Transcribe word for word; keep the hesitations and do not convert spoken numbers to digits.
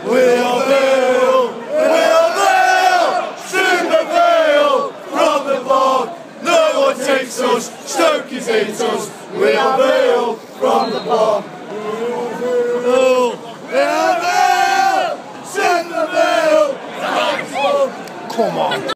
We are Vale, we are Vale, soon the Vale from the park. No one takes us, Stokies hate us. We are Vale from the park. We are Vale, soon the Vale. Come on.